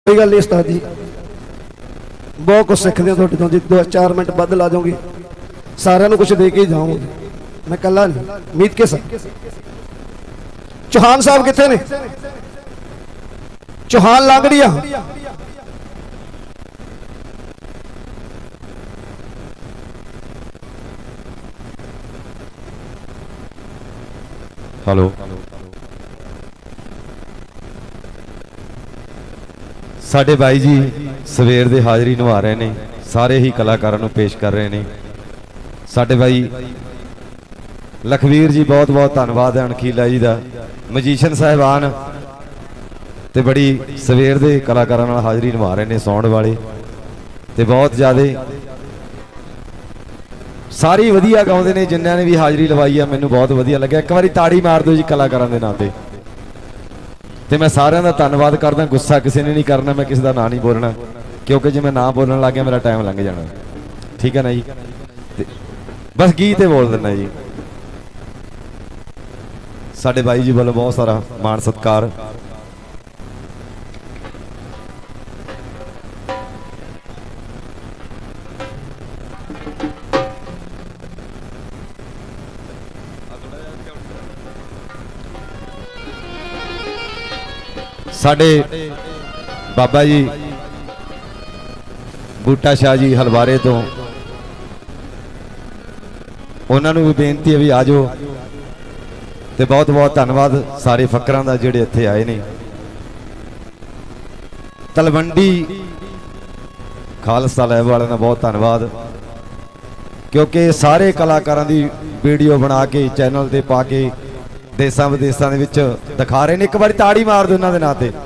कोई गल नहीं उस्ताद जी, बहुत कुछ सीखते हो तो जी। 2-4 मिनट बद ला जाऊंगी, सारे कुछ दे के ही जाऊंगी, मैं कला नहीं। मीत के साथ चौहान साहब कितने ने? चौहान लांगड़िया हेलो, साडे भाई जी सवेर दे हाज़री निभा रहे ने, सारे ही कलाकारों को पेश कर रहे हैं। साडे भाई लखवीर जी बहुत बहुत धन्यवाद है अणखीला जी का, मजीशन साहिबान ते बड़ी सवेर दे कलाकारों नाल हाज़री निभा रहे हैं, साउंड वाले ते बहुत ज़्यादा सारी वधिया गाउंदे ने। जिन्होंने ने भी हाज़री लवाई है मैनूं बहुत वधिया लग्या। एक बारी ताड़ी मार दो जी कलाकारों के नाम ते। ते मैं सारिਆਂ ਦਾ धन्यवाद करदा। गुस्सा किसी ने नहीं करना, मैं किसी का नाम नहीं बोलना, क्योंकि जे मैं ना बोलने लग गया मेरा टाइम लंघ जाना। ठीक है ना जी, बस गीत ही बोल देना जी। साडे भाई जी वालों बहुत सारा मान सत्कार। साडे बाबा जी बूटा शाह जी हलवारे तो उन्होंने भी बेनती है भी आ जाओ। तो बहुत बहुत धन्यवाद सारे फकरां दा जिहड़े इत्थे आए ने। तलवंडी खालसा लैब वाले का बहुत धन्यवाद, क्योंकि सारे कलाकारां दी वीडियो बना के चैनल ते पा के देशा विदेशों के दिखा रहे हैं। एक बार ताड़ी मार दो उन्होंने नाम ते।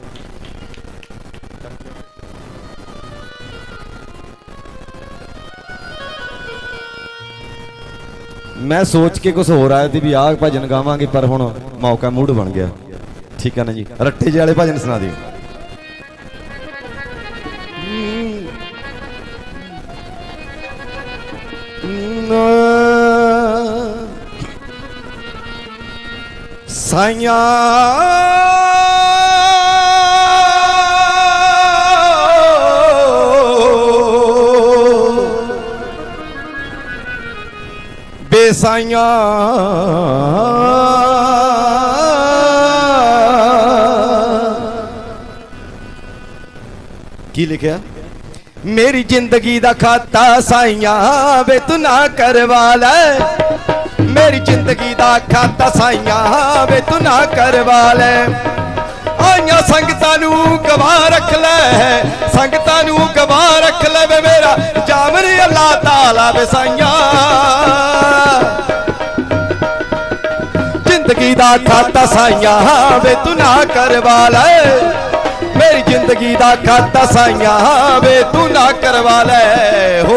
मैं सोच के कुछ हो रहा है भी आह भजन गावांगे, पर हुण मौका मूड बन गया। ठीक है ना जी, रट्टे जे वाले भजन सुना दिओ। साइया बेसाइया की लिखा? मेरी जिंदगी दा खाता साइया वे तू ना करवा ले, मेरी जिंदगी दा खाता साइया वे तू ना करवा ले। आइया संगतां नू गवा रख ले, संगतां नू गवा रख ले वे मेरा जामन अल्लाह ताला वे साइया। जिंदगी दा खाता साइया वे तू ना करवा ले, मेरी जिंदगी दा खाता साइया वे तू ना करवा ले। हो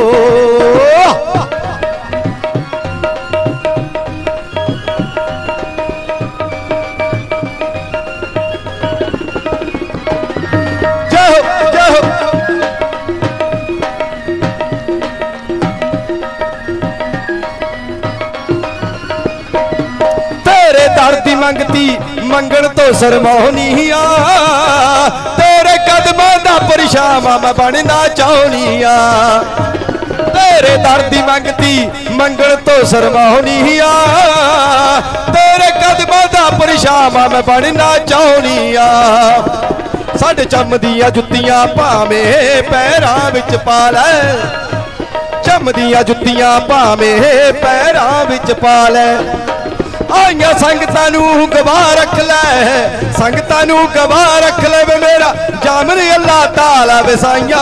दर्दी मंगती मंगण तो शर्माउनी आ, तेरे कदमां दा परिछावां मैं बनना चाहनी आ। तेरे दर्दी मंगती मंगण तो शर्माउनी आ, तेरे कदमां दा परिछावां मैं बनना चाहनी आ। साडे चमदियां जुत्तियां भावें पैरां विच पा लै, चमदियां जुत्तियां भावें पैरां विच पा लै। आइया संगतां नू गवा रख ले, संगतां नू गवा रख ले वे मेरा जामन अल्लाह ताला वे साइया।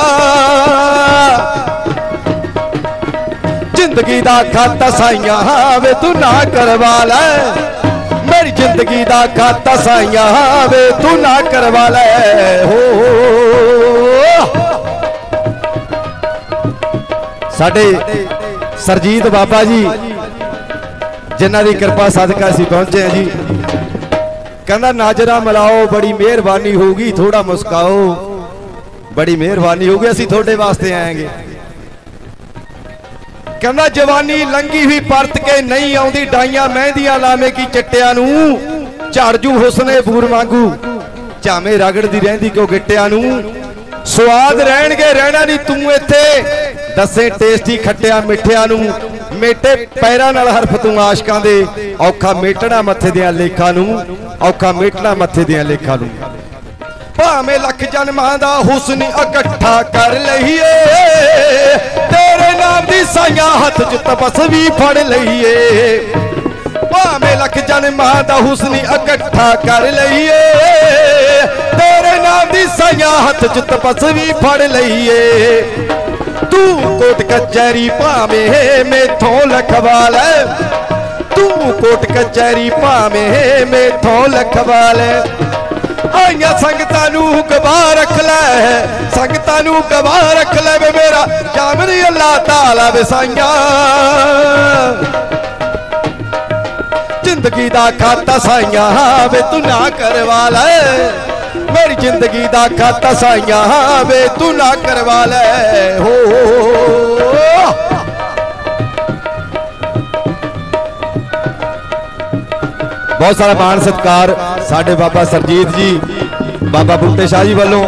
जिंदगी दा खाता साइया वे तू ना करवा ले, मेरी जिंदगी दा खाता साइया वे तू ना करवा ले। हो साडे सरजीत बाबा जी जिन्हां दी कृपा सदका असीं पहुंचे हैं जी। कहंदा नाजरा मिलाओ बड़ी मेहरबानी होगी, थोड़ा मुस्काओ बड़ी मेहरबानी होगी, असीं थोड़े वास्ते आएंगे। कहंदा जवानी लंघी हुई परत के नहीं आउंदी डाइयां मेहंदियां लावे की चिट्टियां नूं, झाड़ जू हुस्ने बूर वांगू झामे रगड़दी रहिंदी क्यों गिट्टियां नूं स्वाद रहणगे रहना नहीं तू इत्थे दसे टेस्टी खट्टिया मिठिया नूं मेटे पैरां नाल हरफ तू आशकां दे औखा मेटना मत्थे दियां लेखां नूं औखा मेटना मत्थे दियां लेखां नूं भावें लख जन्मां दा हुस्न इकट्ठा कर लईए तेरे नाम दी साइयां हथ च तपस्वी फड़ लईए भावें लख जन्मां दा हुस्न इकट्ठा कर लईए तेरे नाम दी साइयां हथ च तपस्वी फड़ लईए तू कोट कचहरी भावें मेथों लखवा ले तू कोट कचहरी भावें मेथों लखवा ले आइया संगतां नूं गवा रख लै संगतां नूं गवा रख लै वे मेरा जामनी अल्लाह ताला वसाइया जिंदगी दा खाता साइया वे तू ना करवा ले मेरी जिंदगी दा खाता साइया वे तू ना करवा ले हो बहुत सारा मान सत्कार साडे बाबा सरजीत जी बाबा बूटे शाह जी वालों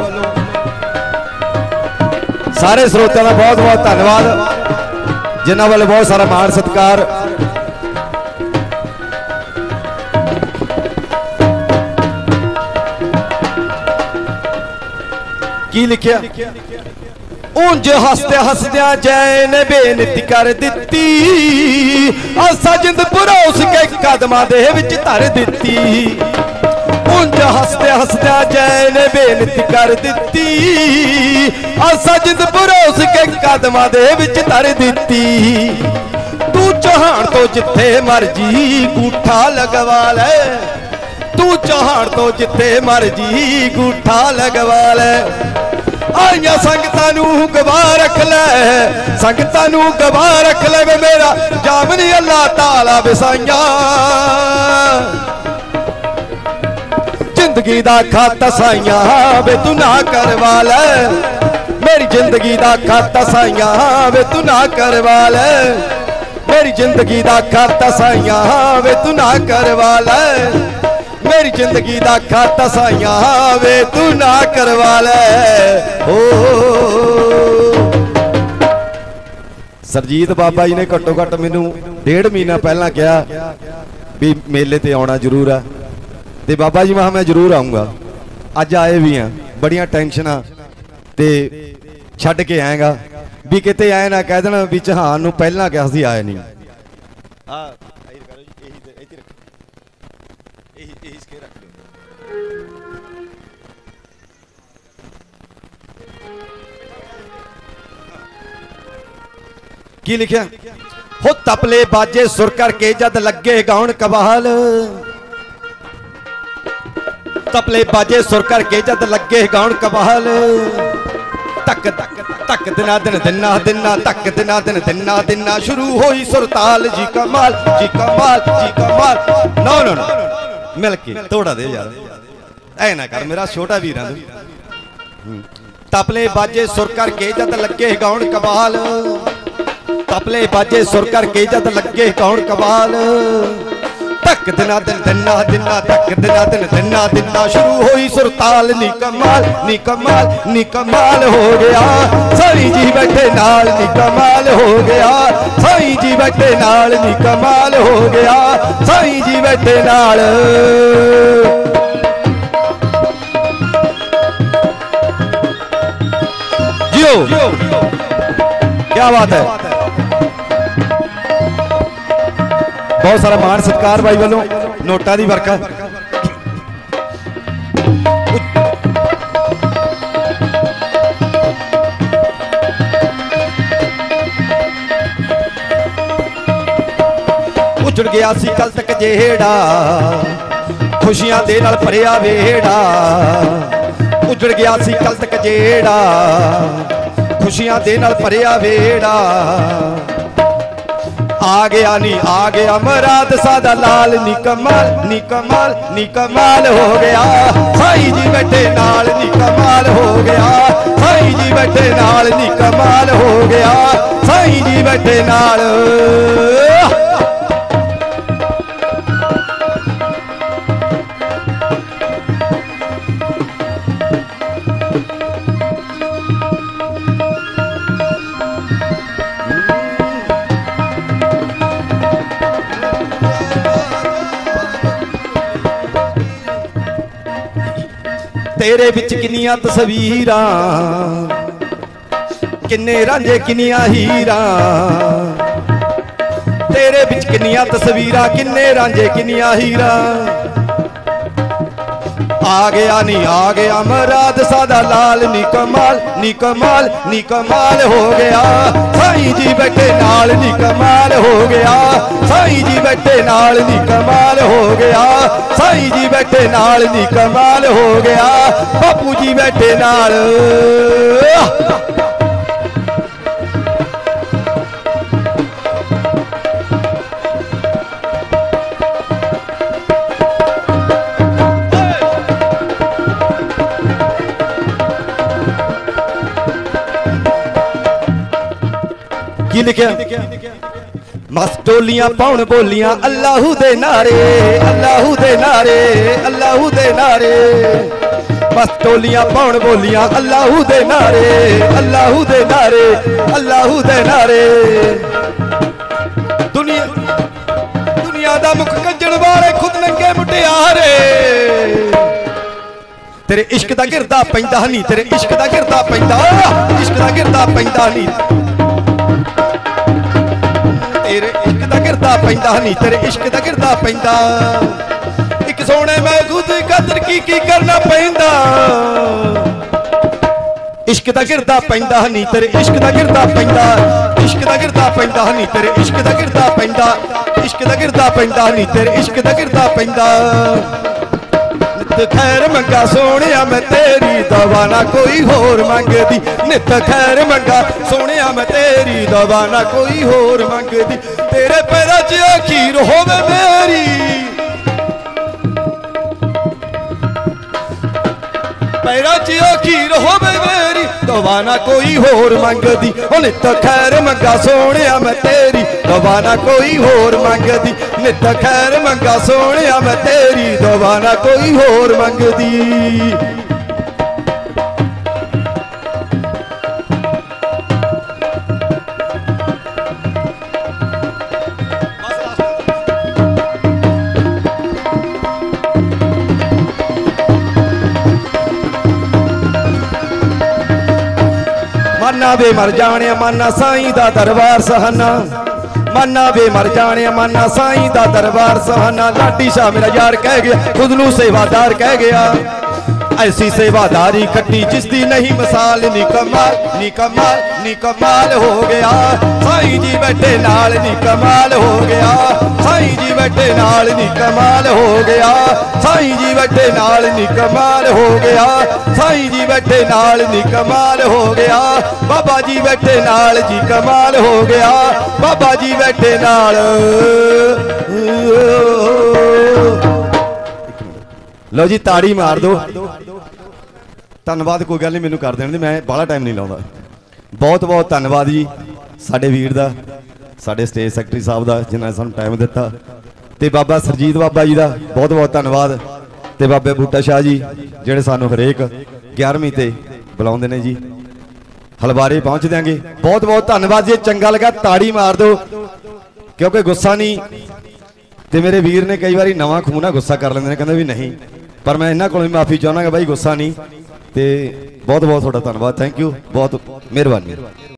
सारे स्रोतां का बहुत बहुत धन्यवाद जिन्हां वालों बहुत सारा मान सत्कार की लिखिया उंज हसदे हसदे जय ने बेनती कर दिती सजिंद परोस के कदमां दे विच धर दिती उंज हसदे हसदे जय ने बेनती कर दिती सजिंद परोस के कदमां दे विच धर दिती तू चौहान तो जिथे मर्जी गूठा लगवा ले तू चौहान तो जिथे मर्जी गूठा लगवा ले आइया संगतां नूं गवा रख ले संगतां नूं गवा रख ले वे मेरा जामनी अल्लाह ताला वसाइया जिंदगी दा खाता साइया वे तू ना करवा ले मेरी जिंदगी दा खाता साइया वे तू ना करवा ले मेरी जिंदगी दा खाता साइया वे तू ना करवा ले मेरी जिंदगी दा खाता साइया वे तू ना करवा ले ओ सरजीत बाबा जी ने घट्टो घट्ट मैनू 1.5 महीना पहला कहा भी मेले ते आना जरूर है ते बाबा जी मैं जरूर आऊँगा अज आए भी हैं बड़ियां टेंशना ते छड्ड के आएगा भी किते आए ना कह देना भी चौहान नूं पहला कहा सी आए नहीं की लिखिया हो तपले बाजे सुर करके जद लगे गाउन कबाल तपले बाजे सुर करके जद लगे गाउन कबाल तक तक तक दिना दिन दिना दिना तक दिना दिन दिना दिना शुरू होई सुरताल जी कमाल जी कमाल जी कमाल नो नो नो मिल के तोड़ा दे यार ऐ ना कर मेरा छोटा वीर तपले बाजे सुर करके जद लगे गाउन कबाल तपले बाजे सुर करके जद लगे कौन कबाल तक दिना दिन दिना दिना तक दिना दिन दिना दिना शुरू हुई सुरताल नी कमाल हो गया साईं जी बैठे नाल नी कमाल हो गया साईं जी बैठे नाल नी कमाल हो गया साईं जी बैठे नाल जियो क्या बात है बहुत सारा मान सत्कार भाई वालों नोटा दी वर्का उजड़ गया सी कल तक जेड़ा खुशियां दे नाल भरिया वेड़ा उजड़ गया सी कल तक जेड़ा खुशियां दे नाल भरिया वेड़ा आ गया मराद सादा लाल नी कमाल हो गया साईं जी बैठे नाल नी कमाल हो गया साईं जी बैठे नाल नी कमाल हो गया साईं जी बैठे नाल तेरे विच किन्नियां तस्वीरां किन्ने रांझे किन्नियां हीरां तेरे विच किन्नियां तस्वीरां किन्ने रांझे किन्नियां हीरां आ गया मराद सादा लाल नी कमाल हो गया साईं जी बैठे नाल नी कमाल हो गया साईं जी बैठे नाल नी कमाल हो गया साईं जी बैठे नाल नी कमाल हो गया बापू जी बैठे नाल की लिखिया मस्त टोलियां पाउन बोलियां अल्लाहू दे नारे अल्लाहू दे नारे अल्लाहू दे नारे मस्त टोलियां पाउन बोलियां अल्लाहू दे नारे अल्लाहू दे नारे अल्लाहू दे नारे दुनिया दा मुख कंजण वाले खुद नंगे मुटियारे तेरे इश्क दा गिरदा पैंदा नहीं तेरे इश्क दा गिरदा पैंदा इश्क दा गिरदा पैंदा नहीं तेरे इश्क दा गिरदा पैंदा नहीं तेरे इश्क दा गिरदा पैंदा एक सोने मैं खुद कदर की करना पैंदा इश्क दा गिरदा पैंदा नहीं तेरे इश्क दा गिरदा पैंदा इश्क दा गिरदा पैंदा नहीं तेरे इश्क दा गिरदा पैंदा इश्क दा गिरदा पैंदा नहीं तेरे इश्क दा गिरदा पैंदा नित खैर मंगा सोने मैं तेरी दवा ना कोई होर मंगदी नित खैर मंगा सोने मैं तेरी दवा ना कोई होर मंगदी तेरे पैरां च अखीर होवे मेरी पैरां च अखीर होवे मेरी दवा ना कोई होर मंगदी नित खैर मंगा सोने मैं तेरी दवा ना कोई होर मंगदी नित खैर मंगा सोने मैं तेरी दवा ना कोई होर मंगदी माना वे मर जाने माना साईं दा दरबार सहाना माना वे मर जाने माना साईं दा दरबार सहाना लाडी शाह मेरा यार कह गया खुद नू सेवादार कह गया ऐसी सेवादारी कट्टी जिसदी नहीं मिसाल नी कमाल हो गया साईं जी बैठे नाल नी कमाल हो गया साईं जी बैठे नाल नी कमाल हो गया साईं जी बैठे नाल नी कमाल हो गया साईं जी बैठे नाल नी कमाल हो गया बाबा जी बैठे नाल जी कमाल हो गया बाबा जी बैठे नाल लो जी ताड़ी मार दो धन्नवाद कोई गल नहीं मैनू कर देने मैं बाला टाइम नहीं लाउंदा बहुत बहुत धन्नवाद जी साडे वीर दा साडे स्टेज सैकटरी साहब दा जिन्हां ने सानूं टाइम दिता ते बाबा सरजीत बाबा जी दा बहुत बहुत धन्नवाद ते बाबे बूटा शाह जी जिहड़े सानूं हरेक 11वीं ते बुलाउंदे ने जी हलवारे पहुंच देंगे बहुत बहुत धन्नवाद जी चंगा लगा ताड़ी मार दो क्योंकि गुस्सा नहीं ते मेरे वीर ने कई बार नवां खून ना गुस्सा कर लेंदे ने कहंदे भी नहीं पर मैं इन्हां कोलों माफी चाहना कि भाई गुस्सा नहीं ते बहुत बहुत तुहाडा धन्नवाद थैंक यू बहुत मेहरबानी।